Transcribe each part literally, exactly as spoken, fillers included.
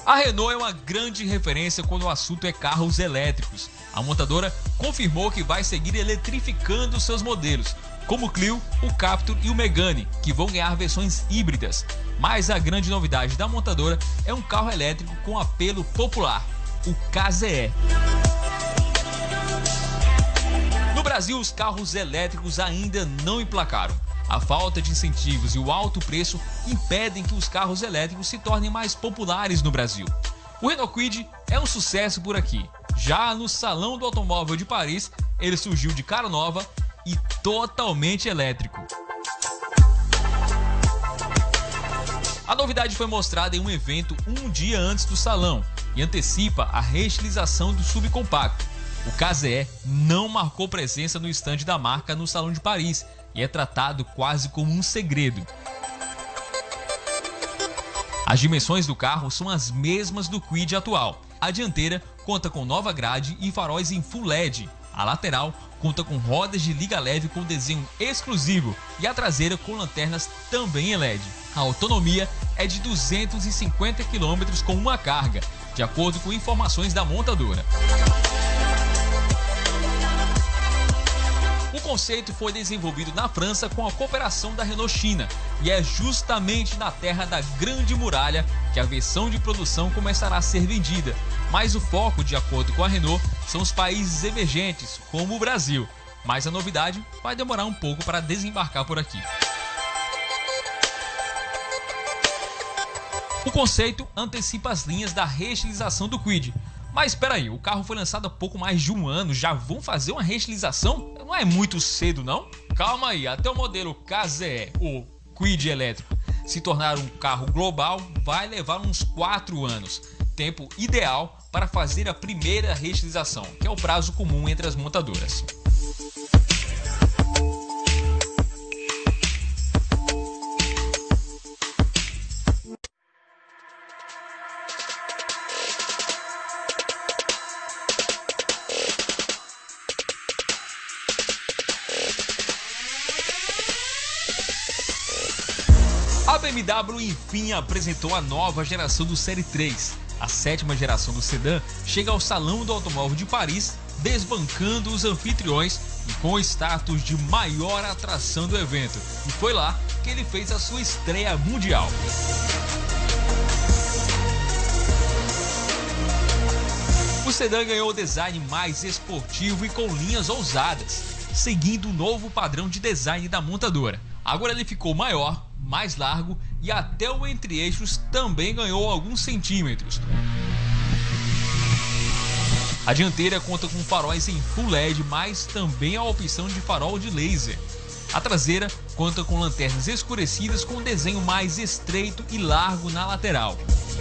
A Renault é uma grande referência quando o assunto é carros elétricos. A montadora confirmou que vai seguir eletrificando seus modelos, como o Clio, o Captur e o Megane, que vão ganhar versões híbridas. Mas a grande novidade da montadora é um carro elétrico com apelo popular, o K Z E. No Brasil, os carros elétricos ainda não emplacaram. A falta de incentivos e o alto preço impedem que os carros elétricos se tornem mais populares no Brasil. O Renault Kwid é um sucesso por aqui. Já no Salão do Automóvel de Paris, ele surgiu de cara nova e totalmente elétrico. A novidade foi mostrada em um evento um dia antes do salão e antecipa a reestilização do subcompacto. O K Z E não marcou presença no estande da marca no Salão de Paris e é tratado quase como um segredo. As dimensões do carro são as mesmas do Kwid atual. A dianteira conta com nova grade e faróis em Full L E D. A lateral conta com rodas de liga leve com desenho exclusivo e a traseira com lanternas também L E D. A autonomia é de duzentos e cinquenta quilômetros com uma carga, de acordo com informações da montadora. O conceito foi desenvolvido na França com a cooperação da Renault China e é justamente na terra da Grande Muralha que a versão de produção começará a ser vendida, mas o foco, de acordo com a Renault, são os países emergentes, como o Brasil, mas a novidade vai demorar um pouco para desembarcar por aqui. O conceito antecipa as linhas da reestilização do Kwid. Mas espera aí, o carro foi lançado há pouco mais de um ano, já vão fazer uma reestilização? Não é muito cedo, não? Calma aí, até o modelo K Z E, o Kwid elétrico, se tornar um carro global vai levar uns quatro anos. Tempo ideal para fazer a primeira reestilização, que é o prazo comum entre as montadoras. A B M W enfim apresentou a nova geração do Série três. A sétima geração do sedã chega ao Salão do Automóvel de Paris, desbancando os anfitriões e com o status de maior atração do evento. E foi lá que ele fez a sua estreia mundial. O sedã ganhou o design mais esportivo e com linhas ousadas, seguindo o novo padrão de design da montadora. Agora ele ficou maior, mais largo e até o entre-eixos também ganhou alguns centímetros. A dianteira conta com faróis em Full L E D, mas também a opção de farol de laser. A traseira conta com lanternas escurecidas com um desenho mais estreito e largo na lateral.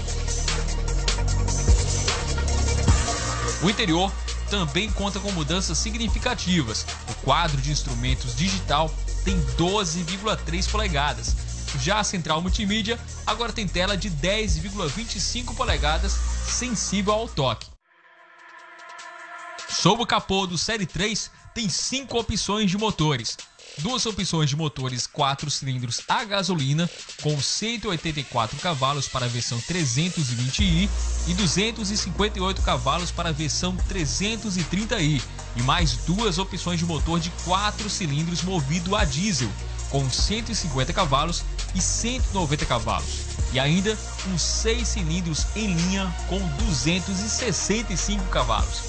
O interior também conta com mudanças significativas. O quadro de instrumentos digital tem doze vírgula três polegadas. Já a central multimídia agora tem tela de dez vírgula vinte e cinco polegadas, sensível ao toque. Sob o capô do Série três tem cinco opções de motores. Duas opções de motores quatro cilindros a gasolina com cento e oitenta e quatro cavalos para a versão trezentos e vinte i e duzentos e cinquenta e oito cavalos para a versão trezentos e trinta i e mais duas opções de motor de quatro cilindros movido a diesel com cento e cinquenta cavalos e cento e noventa cavalos e ainda uns seis cilindros em linha com duzentos e sessenta e cinco cavalos.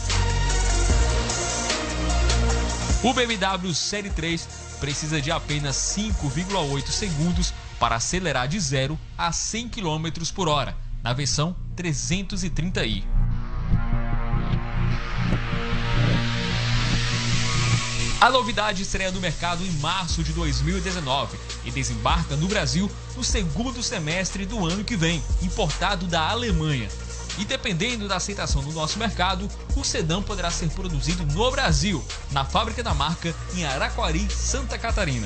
O B M W Série três precisa de apenas cinco vírgula oito segundos para acelerar de zero a cem quilômetros por hora, na versão trezentos e trinta i. A novidade estreia no mercado em março de dois mil e dezenove e desembarca no Brasil no segundo semestre do ano que vem, importado da Alemanha. E dependendo da aceitação do nosso mercado, o sedã poderá ser produzido no Brasil, na fábrica da marca em Araquari, Santa Catarina.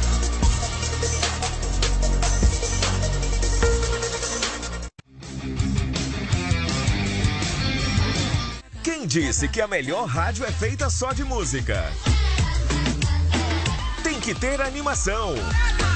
Quem disse que a melhor rádio é feita só de música? Tem que ter animação.